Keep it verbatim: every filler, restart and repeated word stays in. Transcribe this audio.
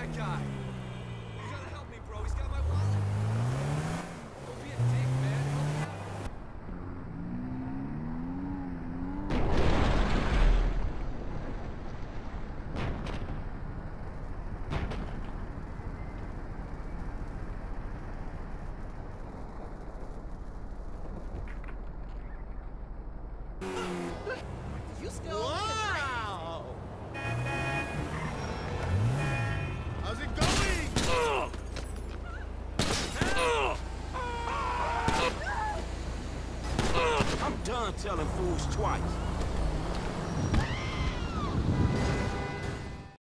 that guy? You gotta help me, bro. He's got my wallet. Don't be a dick, man. Help me out. You still Wow! How's it going? I'm done telling fools twice.